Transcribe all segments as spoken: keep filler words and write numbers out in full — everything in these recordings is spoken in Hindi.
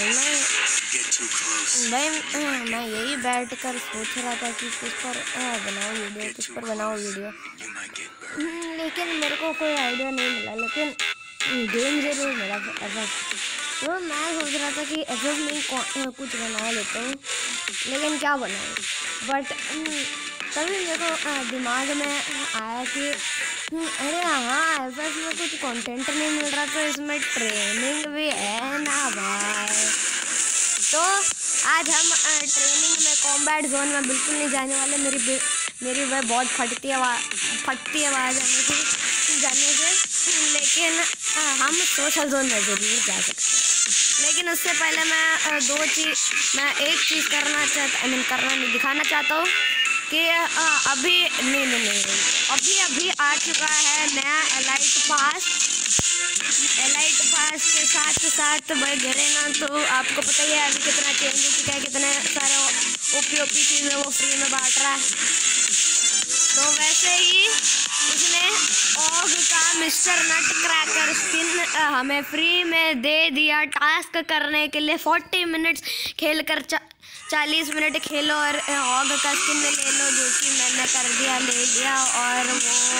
भाई मैं यही बैठ कर सोच रहा था कि किस पर बनाऊँ वीडियो किस पर बनाऊँ वीडियो लेकिन मेरे को कोई आइडिया नहीं मिला। लेकिन गेम जरूर मिला एफ। तो मैं सोच रहा था कि एफ एफ में कुछ बना लेता हूँ, लेकिन क्या बनाऊँ। बट तभी मेरे को दिमाग में आया कि अरे हाँ एफ एफ में कुछ कंटेंट नहीं मिल रहा तो इसमें ट्रेनिंग भी है ना भाई। तो आज हम ट्रेनिंग में कॉम्बैट जोन में बिल्कुल नहीं जाने वाले। मेरी मेरी वह बहुत फटती आवाज़ फटती आवाज़ आने से जाने से लेकिन हम सोशल जोन में ज़रूर जा सकते हैं। लेकिन उससे पहले मैं दो चीज़ मैं एक चीज़ करना चाहता आई मीन करना नहीं दिखाना चाहता हूँ कि अभी नहीं नहीं नहीं अभी अभी आ चुका है नया एलाइट पास। एलाइट पास के साथ साथ भाई घरे ना तो आपको पता ही है अभी कितना चेंज हो चुका है, कितने सारे ओपी ओपी चीज़ें वो फ्री में बांट रहा है। तो वैसे ही उसने ऑग का मिस्टर नट क्रैकर स्किन हमें फ्री में दे दिया टास्क करने के लिए। फोर्टी मिनट्स खेल कर चालीस मिनट खेलो और ऑग का स्किन ले लो, जो कि मैंने कर दिया ले लिया। और वो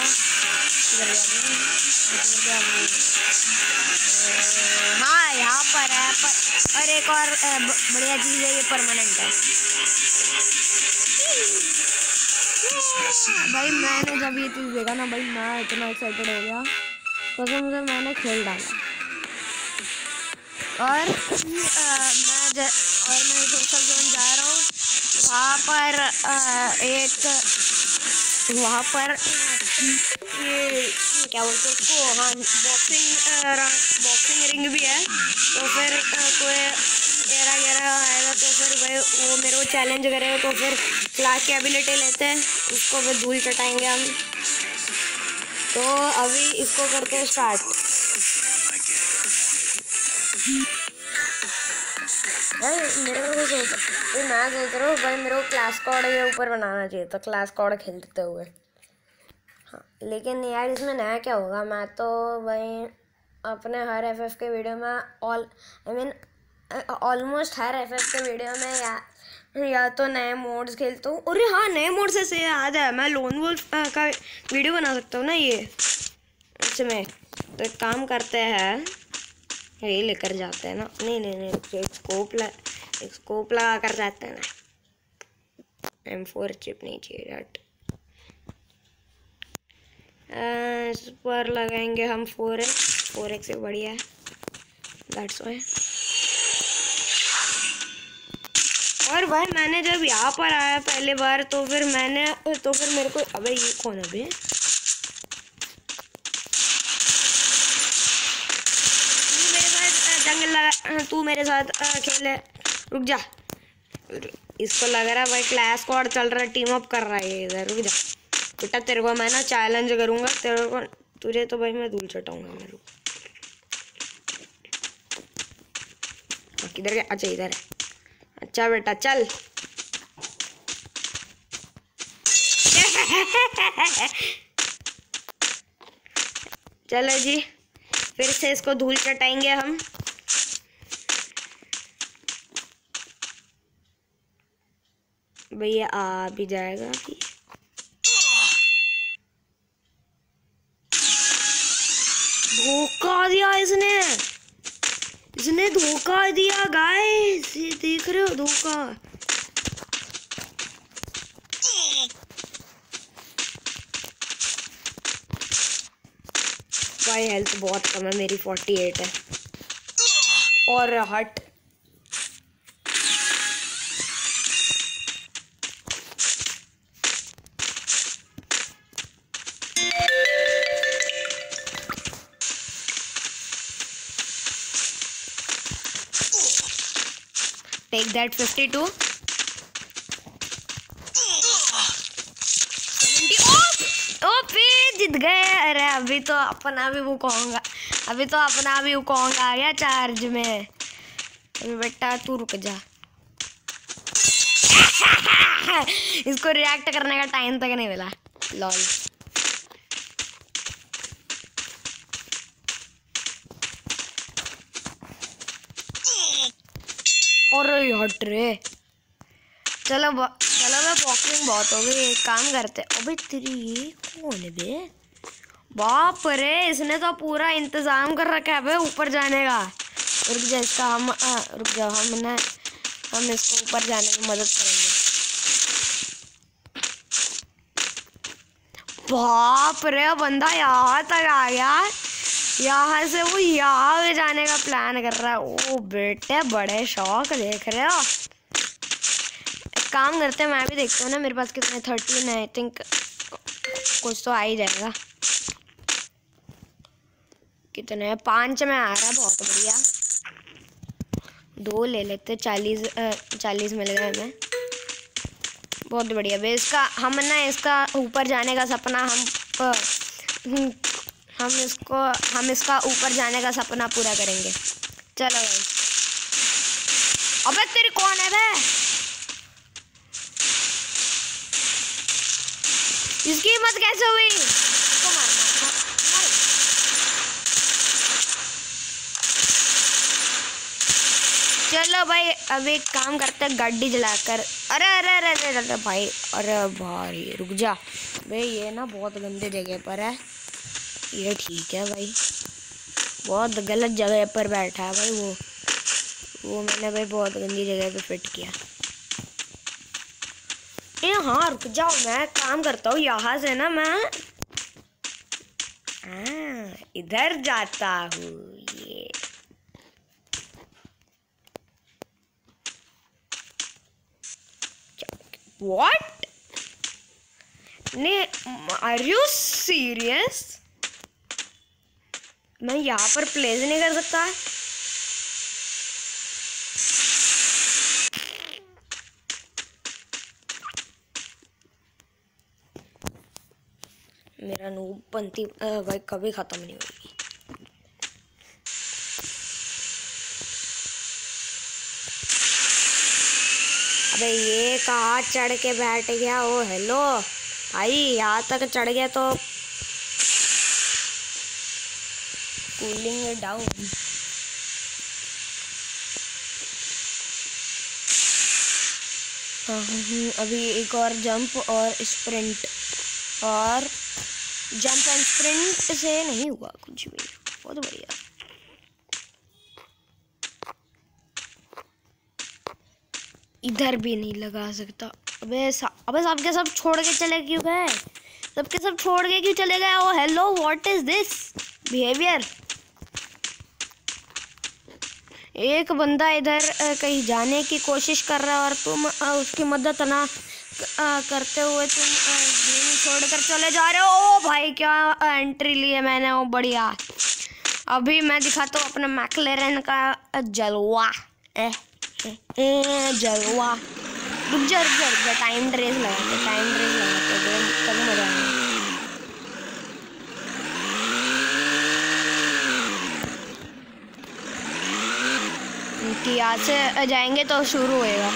हाँ यहाँ पर है पर और एक और बढ़िया चीज़ है, ये परमानेंट है। भाई मैंने जब ये चीज़ देखा ना भाई मैं इतना एक्साइटेड हो गया कसम से मैंने खेल डाला। और आ, मैं ज, और मैं सोशल जोन जा रहा हूँ। वहाँ पर आ, एक वहाँ पर ये क्या बोलते हैं उसको, हाँ बॉक्सिंग बॉक्सिंग रिंग भी है। तो फिर कोई एरा गेरा आएगा तो फिर भाई वो मेरे को चैलेंज करेगा तो फिर क्लास की एबिलिटी लेते हैं, उसको फिर धूल चटाएंगे हम। तो अभी इसको करते हैं स्टार्ट। भाई मेरे को सोच मैं सोच रहा हूँ भाई मेरे को क्लास कोड के ऊपर बनाना चाहिए था, क्लास कोड खेलते हुए। हाँ लेकिन यार इसमें नया क्या होगा। मैं तो भाई अपने हर एफ एफ के वीडियो में ऑल आई मीन ऑलमोस्ट हर एफ एफ के वीडियो में या या तो नए मोड्स खेलता हूँ। अरे हाँ नए मोड से से याद है मैं लोन वुल्फ का वीडियो बना सकता हूँ ना ये इसमें। तो एक काम करते हैं ये लेकर जाते हैं ना, नहीं नहीं नहीं एक स्कोप ला एक स्कोप लगा कर जाते हैं ना। एम फोर चिप नहीं चाहिए डट इस पर लगाएंगे हम फोर एक्स फोर एक्स से बढ़िया है दैट्स वाई। और भाई मैंने जब यहाँ पर आया पहली बार तो फिर मैंने तो फिर मेरे को अबे ये कौन है अभी जंगल लगा तू मेरे साथ खेले रुक जा। इसको लग रहा है भाई क्लास कोड चल रहा है, टीम अप कर रहा है ये इधर। रुक जा बेटा तेरे को मैं ना चैलेंज करूंगा तेरे को, तुझे तो भाई मैं धूल चटाऊंगा मेरे को। किधर गया? अच्छा इधर है। अच्छा बेटा चल चलो जी फिर से इसको धूल चटाएंगे हम। भैया आ भी जाएगा अभी। धोखा दिया इसने इसने धोखा दिया गाइस, ये देख रहे हो धोखा। भाई हेल्थ बहुत कम है मेरी फोर्टी एट है। और हट टेक दैट फिफ्टी टू जीत गए। अरे अभी तो अपना भी वो कहूँगा अभी तो अपना भी वो कहूँगा आ गया चार्ज में। अभी बेटा तू रुक जा इसको रिएक्ट करने का टाइम तक नहीं मिला लॉल। और हट रे। चलो चलो मैं वॉकिंग बहुत हो गई, एक काम करते। अबे तेरी ये कौन है बे? बाप रे, इसने तो पूरा इंतजाम कर रखा है बे ऊपर जाने का। रुक जा, इसका हम आ, रुक जाओ, हम ना हम इसको ऊपर जाने में मदद करेंगे। बाप रे, बंदा यहाँ तक आ गया, यहाँ से वो यहाँ पे जाने का प्लान कर रहा है। ओ बेटे, बड़े शौक देख रहे हो। एक काम करते हैं, मैं भी देखता हूँ ना मेरे पास कितने थर्टीन है। आई थिंक कुछ तो आ ही जाएगा। कितने हैं? पाँच में आ रहा है, बहुत बढ़िया। दो ले लेते, चालीस चालीस मिल गए हमें, बहुत बढ़िया बे। इसका हम ना इसका ऊपर जाने का सपना हम हम इसको हम इसका ऊपर जाने का सपना पूरा करेंगे। चलो भाई। अबे तेरी कौन है बे? इसकी हिम्मत कैसे हुई? इसको मार मार मार। चलो भाई, अब एक काम करते हैं, गाड़ी जलाकर। अरे अरे अरे अरे अरे भाई, अरे भाई रुक जा भाई, ये ना बहुत गंदे जगह पर है। ये ठीक है भाई, बहुत गलत जगह पर बैठा है भाई। वो वो मैंने भाई बहुत गंदी जगह पे फिट किया। ए हाँ रुक जाओ, मैं काम करता हूँ। यहाँ से ना मैं हाँ इधर जाता हूँ। ये What? ने आर यू सीरियस? मैं यहाँ पर प्लेस नहीं कर सकता? मेरा नूबपंती भाई कभी खत्म नहीं होगी। अबे ये कहाँ चढ़ के बैठ गया? ओ हेलो भाई, यहाँ तक चढ़ गया तो कूलिंग डाउन। अभी एक और जंप और स्प्रिंट, और जंप एंड स्प्रिंट से नहीं हुआ कुछ भी। बहुत बढ़िया। इधर भी नहीं लगा सकता। अबे अबे सब के सब छोड़ के चले क्यों गए? सबके सब छोड़ के क्यों चले गए? Oh hello, what is this behaviour? एक बंदा इधर कहीं जाने की कोशिश कर रहा है और तुम उसकी मदद ना करते हुए तुम गेम छोड़कर चले जा रहे हो। ओ भाई, क्या एंट्री ली है मैंने, ओ बढ़िया। अभी मैं दिखाता हूँ अपने मैक्लेरन का जलवा। ए, ए, ए, जलवा। रुक जा रुक जा रुक जा, टाइम ट्रेस लगाते टाइम ट्रेस लगाते तब मजा आएगा। यहाँ से जाएंगे तो शुरू होएगा।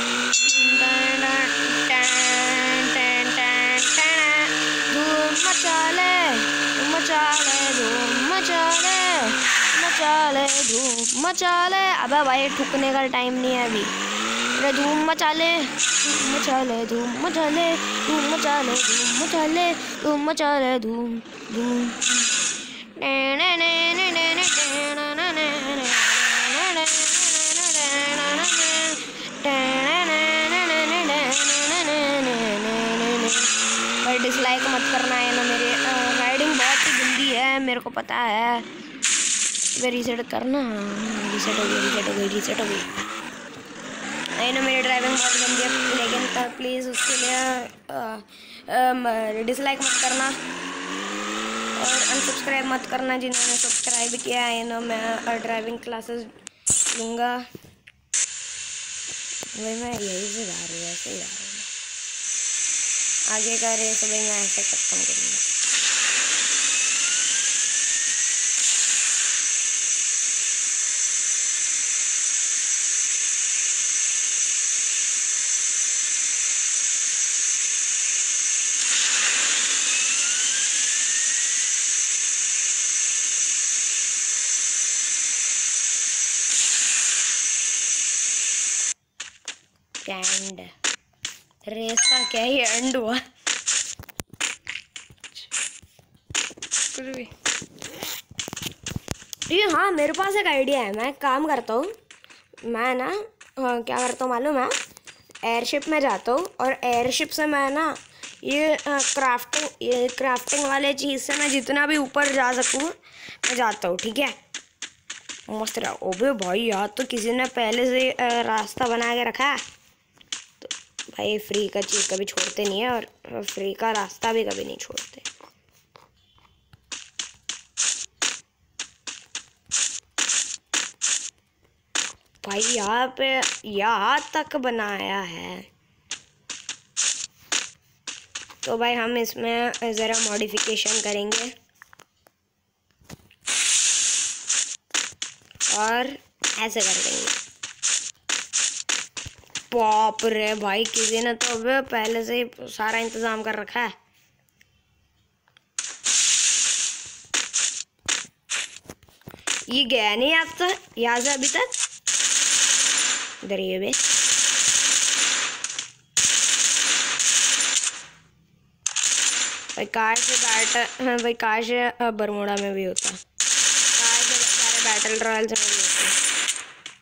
धूम मचा ले मचा ले धूम मचा ले मचा ले धूम मचा ले। अबे भाई ठुकने का टाइम नहीं है अभी। अरे धूम मचा ले धूम मचा ले धूम मचा ले धूम मचा ले धूम मचा ले धूम मचा ले धूम धूम। भाई डिसलाइक मत करना है ना, मेरी राइडिंग बहुत ही गंदी है, मेरे को पता है। वे रीसेट करना, रीसेट हो गई रीसेट हो गई रीसेट हो गई। नहीं ना, मेरी ड्राइविंग बहुत गंदी है, लेकिन प्लीज़ उसके लिए डिसलाइक मत करना और अनसब्सक्राइब मत करना जिन्होंने सब्सक्राइब किया है ना। मैं ड्राइविंग क्लासेस लूँगा। भाई मैं यही से जा रही हूँ, ऐसे ही जा रही हूँ। आगे का रेस भाई मैं ऐसे खत्म करूँगा। स्टैंड। रेस का क्या ही एंड हुआ। ये हाँ, मेरे पास एक आइडिया है। मैं काम करता हूँ, मैं ना हाँ, क्या करता हूँ मालूम है, एयरशिप में जाता हूँ और एयरशिप से मैं ना ये क्राफ्टिंग ये क्राफ्टिंग वाले चीज़ से मैं जितना भी ऊपर जा सकूँ मैं जाता हूँ। ठीक है, मस्त रहा। ओबे भाई, यार तो किसी ने पहले से रास्ता बना के रखा है। तो भाई फ्री का चीज़ कभी छोड़ते नहीं है और फ्री का रास्ता भी कभी नहीं छोड़ते। भाई यहाँ पे यहाँ तक बनाया है, तो भाई हम इसमें ज़रा मॉडिफिकेशन करेंगे और ऐसे कर देंगे। बाप रे भाई, किसी ने तो अब पहले से ही सारा इंतज़ाम कर रखा है। ये गया नहीं आपसे यहाँ से अभी तक। इधर ये भी भाई, काश बैटल भाई काश बरमोड़ा में भी होता, काश सारे बैटल रॉयल में भी होता।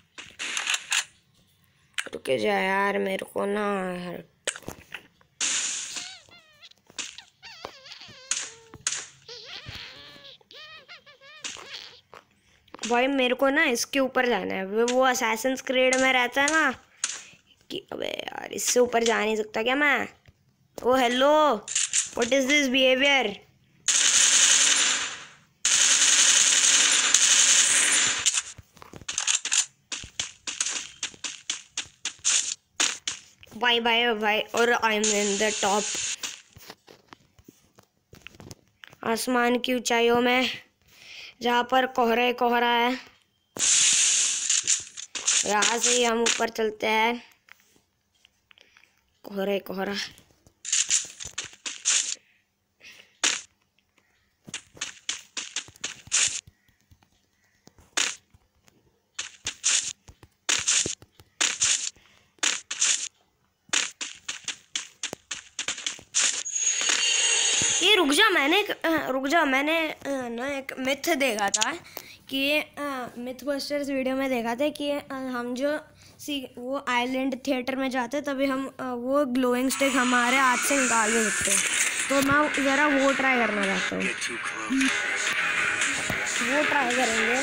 रुके जा यार, मेरे को ना भाई मेरे को ना इसके ऊपर जाना है। वो असैसिन्स क्रीड में रहता है ना कि अबे यार इससे ऊपर जा नहीं सकता क्या मैं। Oh hello, what is this behaviour. Bye bye bye. और I am in the top, आसमान की ऊंचाइयों में जहाँ पर कोहरा कोहरा है, यहाँ से ही हम ऊपर चलते हैं। कोहरा कोहरा ये रुक जा, मैंने रुक जा मैंने ना एक मिथ देखा था कि मिथ बस्टर्स वीडियो में देखा था कि हम जो सी वो आइलैंड थिएटर में जाते तभी हम वो ग्लोइंग स्टिक हमारे हाथ से निकाल के सकते हैं। तो मैं ज़रा वो ट्राई करना चाहता हूँ, वो ट्राई करेंगे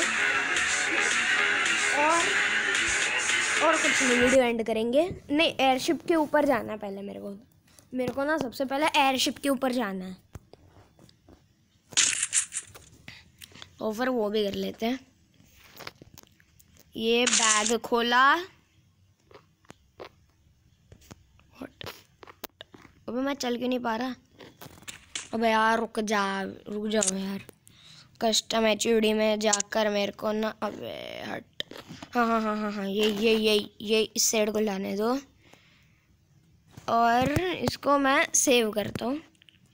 और और कुछ नहीं, वीडियो एंड करेंगे। नहीं, एयरशिप के ऊपर जाना है पहले मेरे को मेरे को ना सबसे पहले एयरशिप के ऊपर जाना है, और फिर वो भी कर लेते हैं। ये बैग खोला, अबे मैं चल क्यों नहीं पा रहा। अबे यार रुक जा, रुक जाओ यार। कस्टम एच डी में जाकर मेरे को ना, अबे हट, हाँ हाँ हाँ हाँ हाँ ये ये ये ये इस साइड को लाने दो और इसको मैं सेव करता हूँ।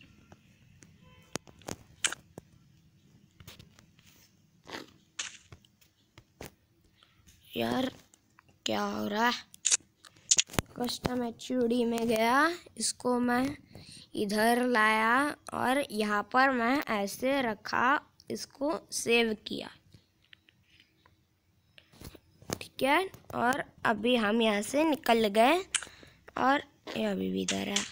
यार क्या हो रहा है। कस्टम एच डी में गया, इसको मैं इधर लाया और यहाँ पर मैं ऐसे रखा, इसको सेव किया, ठीक है। और अभी हम यहाँ से निकल गए और ये अभी भी इधर है।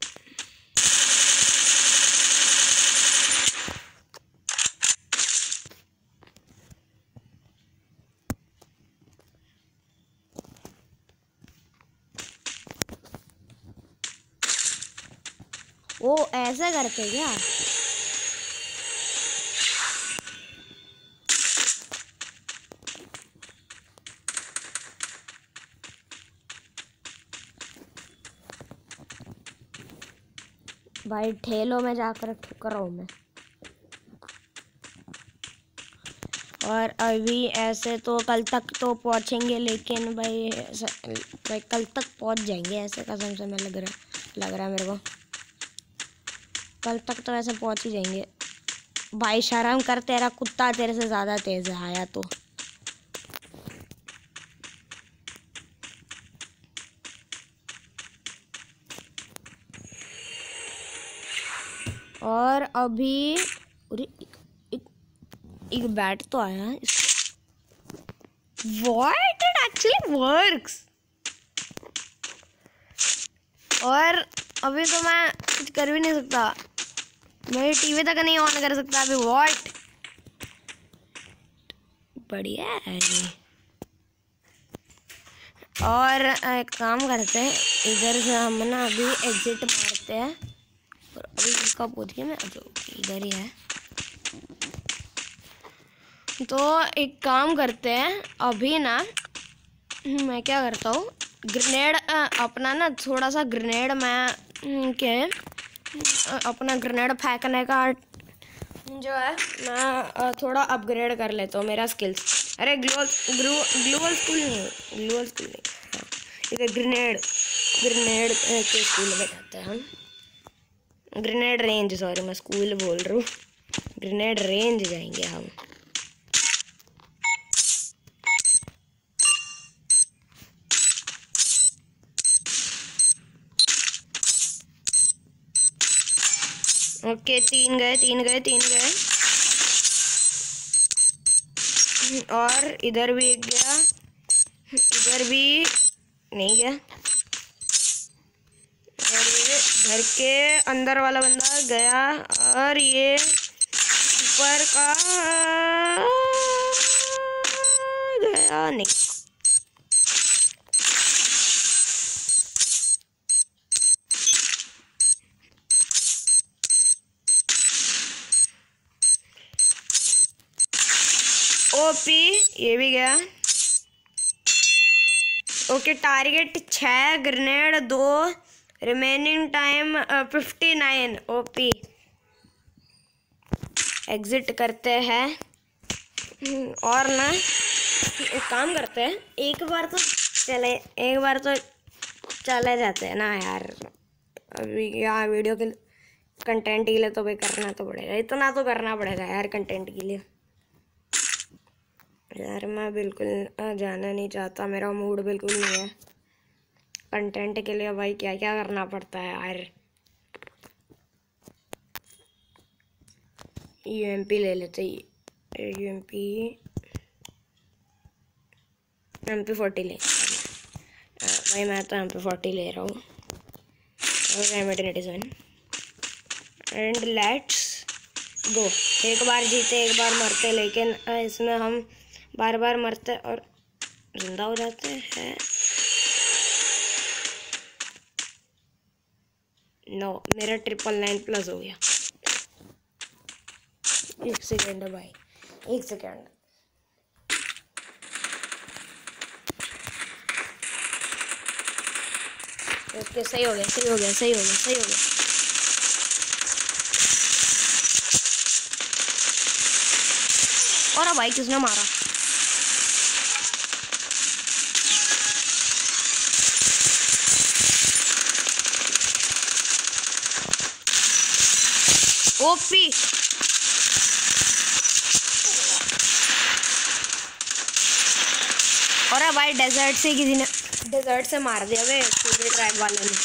वो ऐसे करते क्या। भाई ठेलों में जाकर ठुकर रहा हूँ मैं। और अभी ऐसे तो कल तक तो पहुँचेंगे, लेकिन भाई भाई कल तक पहुँच जाएंगे ऐसे, कसम से मैं लग रहा लग रहा है मेरे को कल तक तो ऐसे पहुँच ही जाएंगे। भाई शर्म कर, तेरा कुत्ता तेरे से ज़्यादा तेज़ है आया तो। और अभी अरे एक, एक, एक बैट तो आया है। What? It actually works. और अभी तो मैं कुछ कर भी नहीं सकता, मैं टीवी तक नहीं ऑन कर सकता अभी। What? बढ़िया है ये। और एक काम करते हैं, इधर से हम ना अभी एग्जिट मारते हैं। और अभी इसका पूछ के मैं जो इधर ही है, तो एक काम करते हैं अभी ना, मैं क्या करता हूँ, ग्रेनेड अपना ना थोड़ा सा ग्रेनेड मैं के अपना ग्रेनेड फेंकने का जो है मैं थोड़ा अपग्रेड कर लेता हूँ मेरा स्किल्स। अरे ग्लोअल ग्लू ग्लोअल स्कूल नहीं, ग्लोअल स्कूल नहीं, हाँ इधर ग्रेनेड ग्रेनेड के स्कूल में जाते हैं हम। ग्रेनेड रेंज, सॉरी मैं स्कूल बोल रहा हूँ, ग्रेनेड रेंज जाएंगे हम। ओके तीन गए तीन गए तीन गए और इधर भी एक गया, इधर भी नहीं गया, और ये घर के अंदर वाला बंदा गया, और ये ऊपर का गया नहीं। ओपी ये भी गया। ओके टारगेट छः, ग्रेनेड दो, remaining time fifty nine. OP exit करते हैं और ना एक काम करते हैं, एक बार तो चले एक बार तो चले जाते हैं ना यार। अभी यहाँ वीडियो के कंटेंट के लिए तो भाई करना तो पड़ेगा, इतना तो करना पड़ेगा यार कंटेंट के लिए। यार मैं बिल्कुल जाना नहीं चाहता, मेरा मूड बिल्कुल नहीं है कंटेंट के लिए। भाई क्या क्या करना पड़ता है यार। यूएमपी ले लेते, यूएमपी एम पी फोर्टी ले भाई, मैं तो एम पी फोर्टी ले रहा हूँ एंड लेट्स गो। एक बार जीते एक बार मरते, लेकिन इसमें हम बार बार मरते और जिंदा हो जाते हैं। नो मेरा ट्रिपल नाइन प्लस हो गया। एक सेकेंड है भाई, एक सेकेंड। ओके सही हो गया सही हो गया सही हो गया सही हो गया। और भाई किसने मारा? ओपी और भाई डेजर्ट से किसी ने डेजर्ट से मार दिया वे पूरे ट्रैक वाले ने।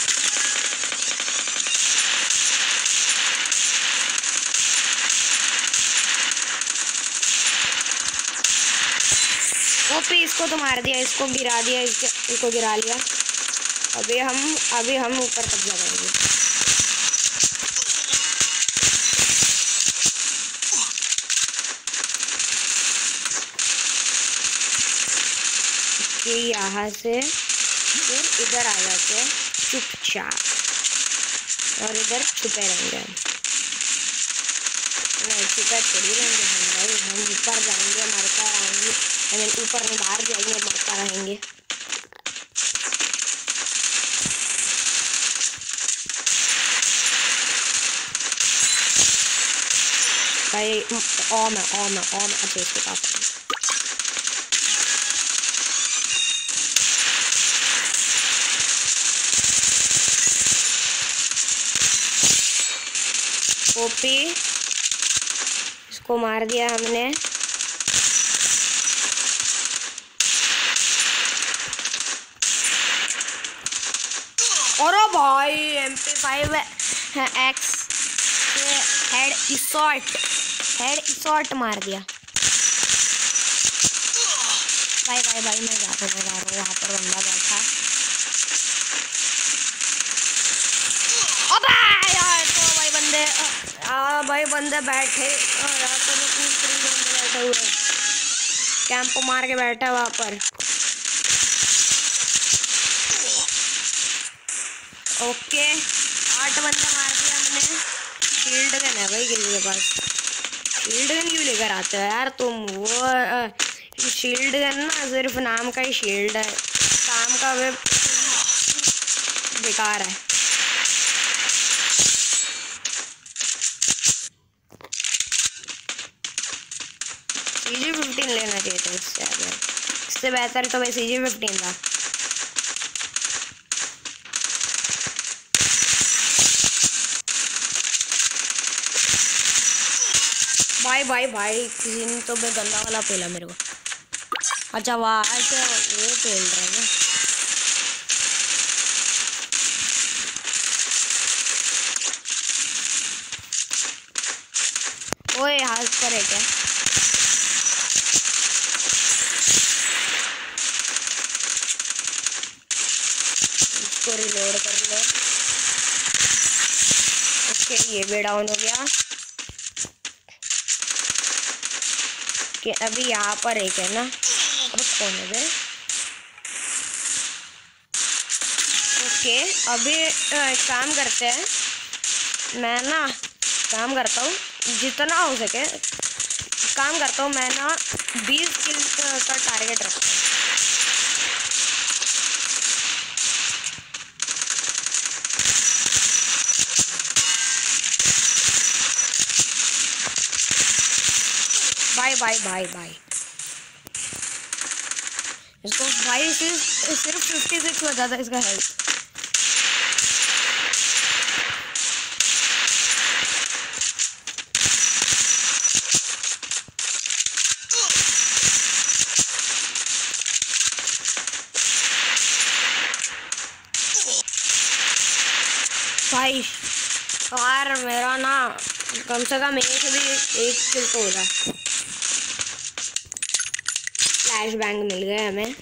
ओपी इसको तो मार दिया, इसको गिरा दिया, इसके इसको गिरा लिया। अभी हम अभी हम ऊपर कब्जा करेंगे। कि यहाँ से फिर इधर आ जाते हैं चुपचाप और इधर छुपे रहेंगे हम। नहीं छुपे थोड़ी रहेंगे हम भाई, हम ऊपर जाएंगे मरता रहेंगे, आई मीन ऊपर नहीं बाहर जाएंगे मरता रहेंगे। भाई ओ मैं ओ मैं ओ मैं अच्छा इसके पास ओपी इसको मार दिया हमने। और भाई M P five X head shot head shot मार दिया। भाई भाई भाई मैं जाता हूँ, जा रहा हूँ, वहाँ पर बंदा बैठा। अबे यार तो भाई बंदे आ भाई बंदे बैठे यार, तो बंदे बैठे हुए कैंप मार के बैठा है वहाँ पर। ओके आठ बंदे मार दिया हमने। शील्ड गन है भाई किसी के पास? शील्ड गन क्यों लेकर आते हो यार तुम? वो शील्ड गन ना सिर्फ नाम का ही शील्ड है, काम का वे बेकार है। सी जी फिफ्टीन लेना चाहिए था इससे, अगर इससे बेहतर तो भाई सी जी फिफ्टीन था। भाई भाई भाई किसी ने तो मैं गंदा वाला पेला मेरे को। अच्छा वाह ऐसे वो पेल रहा है। ओए हाथ पर है क्या? इसको रिलोड कर लो। ओके ये भी डाउन हो गया। कि अभी यहाँ पर एक है ना, अब कौन है बे? ओके अभी एक काम करते हैं, मैं ना काम करता हूँ जितना हो सके, काम करता हूँ मैं ना बीस किल का टारगेट रखता हूँ। भाई भाई भाई भाई इसको भाई सिर्फ सिर्फ फिफ्टी सिक्स बचा था इसका हेल्थ। भाई यार मेरा ना कम से कम एक भी एक किल तो हो रहा। फ्लैश बैंग मिल गया हमें।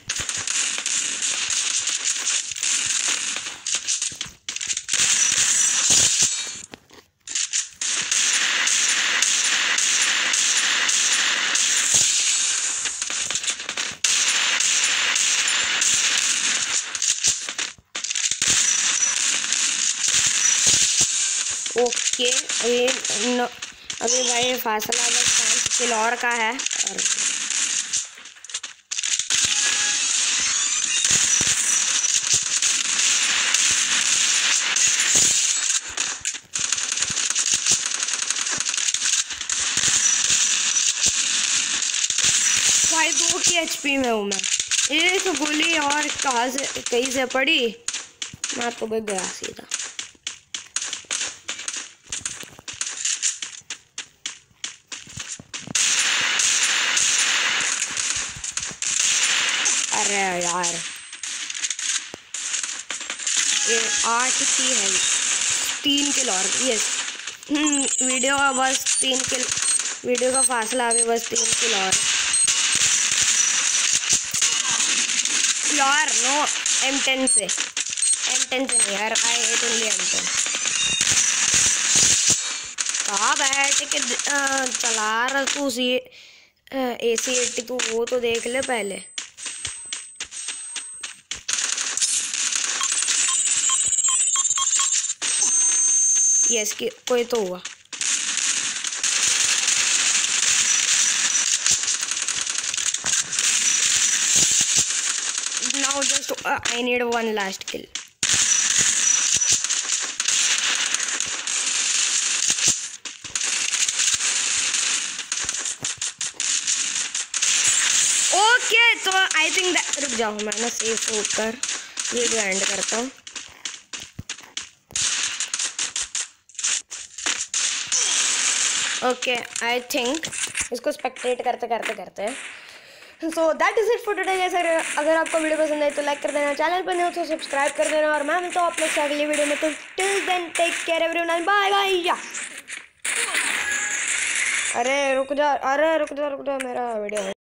ओके अभी न, अभी भाई फासला बस पाँच किल और का है। और भाई दो की एचपी में हूँ मैं। एक गोली और कहाँ से कहीं से पड़ी, मैं तो भाई गया सीधा। अरे यार ये आठ की है, तीन किल और यस वीडियो का बस तीन किल, वीडियो का फासला अभी बस तीन किल और। यार नो एम टेन से एम टेन से नहीं यार, I hate only M ten. कहाँ बैठ के चला रहा तू सी ए सी एट्टी, तू वो तो देख ले पहले। यस कि कोई तो हुआ। Now just uh, I need one last kill. Okay तो आई थिंक रुक जाओ, मैं ना सेफ होकर वीडियो एंड करता हूँ। ओके आई थिंक इसको स्पेक्टेट करते करते करते हैं। So that is it for today guys. अगर आपको वीडियो पसंद आई तो लाइक कर देना, चैनल पर नहीं हो तो सब्सक्राइब कर देना, और मैं मिलता हूँ आप लोग से अगली वीडियो में। तो till then take care everyone, bye bye. अरे रुक जा, अरे रुक जा रुक जा, मेरा वीडियो